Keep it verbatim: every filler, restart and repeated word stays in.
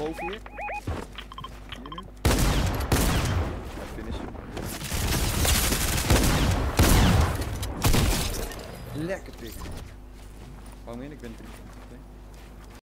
boven hier. Hier nu. Ja, finish. Lekker pik. Hou hem in, ik ben drie.